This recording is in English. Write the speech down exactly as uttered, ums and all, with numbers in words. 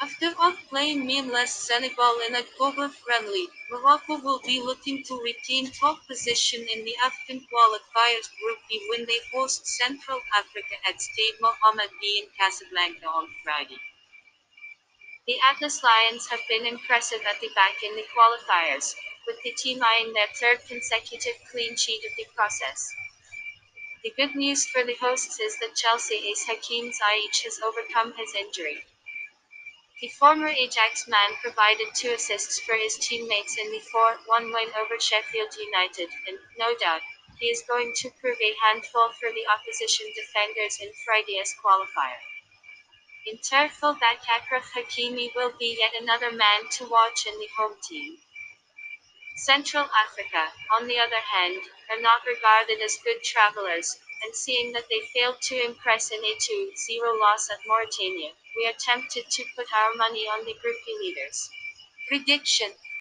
After outplaying meaningless Senegal in a global friendly, Morocco will be looking to retain top position in the African qualifiers Group B when they host Central Africa at Stade Mohammed V in Casablanca on Friday. The Atlas Lions have been impressive at the back in the qualifiers, with the team eyeing their third consecutive clean sheet of the process. The good news for the hosts is that Chelsea ace Hakim Ziyech has overcome his injury. The former Ajax man provided two assists for his teammates in the four one win over Sheffield United, and, no doubt, he is going to prove a handful for the opposition defenders in Friday's qualifier. In turfal that Achraf Hakimi will be yet another man to watch in the home team. Central Africa, on the other hand, are not regarded as good travellers, and seeing that they failed to impress in a two zero loss at Mauritania, we are tempted to put our money on the Group B leaders. Prediction: